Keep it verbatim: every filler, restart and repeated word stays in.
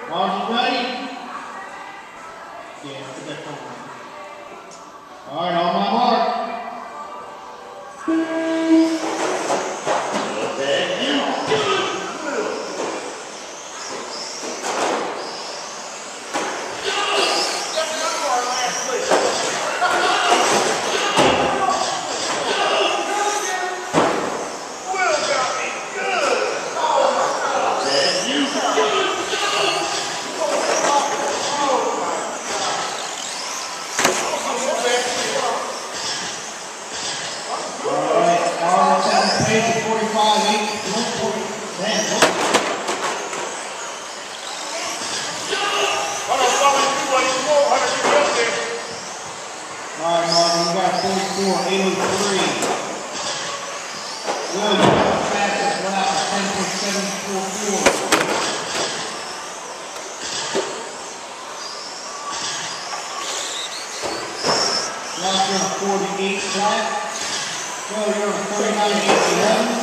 Margie ready? Yeah, put that phone on. All right, on my mark. Page forty-five, eight, forty, ten. All right, Marvin, you got forty-four, eighty-three. Good, you got the fastest lap of ten point seven four four. Now you're on forty-eight flat. Well, you're on forty-nine, eight eleven.